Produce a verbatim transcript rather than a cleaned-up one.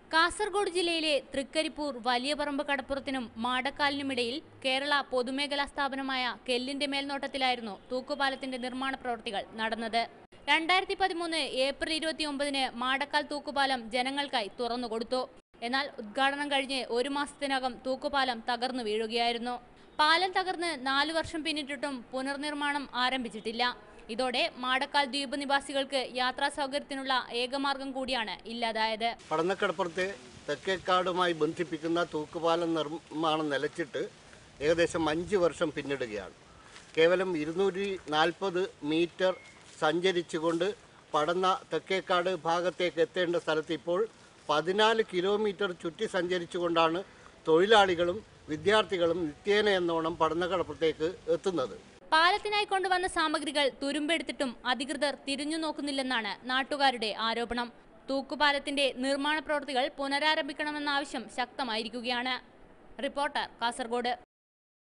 കാസർഗോഡ് ജില്ലയിലെ തൃക്കരിപ്പൂർ വലിയപറമ്പ് കടപ്പുറത്തിനും മാടക്കാലിനുമിടയിൽ കേരള പൊതുമേഖലാ സ്ഥാപനമായ കെല്ലിന്റെ മേൽനോട്ടത്തിലായിരുന്നു തൂക്കുപാലത്തിന്റെ നിർമ്മാണ പ്രവൃത്തികൾ നടന്നത്. രണ്ടായിരത്തി പതിമൂന്ന് ഏപ്രിൽ ഇരുപത്തി ഒമ്പതിന് മാടക്കാൽ തൂക്കുപാലം ജനങ്ങൾക്കായി തുറന്നുകൊടുത്തു. എന്നാൽ ഉദ്ഘാടനം കഴിഞ്ഞ് ഒരു മാസത്തിനകം തൂക്കുപാലം തകർന്നു വീഴുകയായിരുന്നു. പാലം തകർന്ന് നാലു വർഷം പിന്നിട്ടിട്ടും പുനർനിർമ്മാണം ആരംഭിച്ചിട്ടില്ല. ഇതോടെ മാടക്കാൽ ദ്വീപ് നിവാസികൾക്ക് യാത്രാ സൗകര്യത്തിനുള്ള ഏകമാർഗം കൂടിയാണ് ഇല്ലാതായത്. പടന്നക്കടപ്പുറത്തെ തെക്കേക്കാടുമായി ബന്ധിപ്പിക്കുന്ന തൂക്കുപാലം നിർമ്മാണം നിലച്ചിട്ട് ഏകദേശം അഞ്ച് വർഷം പിന്നിടുകയാണ്. കേവലം ഇരുന്നൂറ്റി നാൽപ്പത് മീറ്റർ സഞ്ചരിച്ചുകൊണ്ട് പടന്ന തെക്കേക്കാട് ഭാഗത്തേക്ക് എത്തേണ്ട സ്ഥലത്ത് ഇപ്പോൾ പതിനാല് കിലോമീറ്റർ ചുറ്റി സഞ്ചരിച്ചുകൊണ്ടാണ് തൊഴിലാളികളും വിദ്യാർത്ഥികളും നിത്യേന എന്നോണം പടന്നക്കടപ്പുറത്തേക്ക് എത്തുന്നത്. പാലത്തിനായി കൊണ്ടുവന്ന സാമഗ്രികൾ തുരുമ്പെടുത്തിട്ടും അധികൃതർ തിരിഞ്ഞു നോക്കുന്നില്ലെന്നാണ് നാട്ടുകാരുടെ ആരോപണം. തൂക്കുപാലത്തിന്റെ നിർമ്മാണ പ്രവൃത്തികൾ പുനരാരംഭിക്കണമെന്ന ആവശ്യം ശക്തമായിരിക്കുകയാണ്. റിപ്പോർട്ടർ, കാസർഗോഡ്.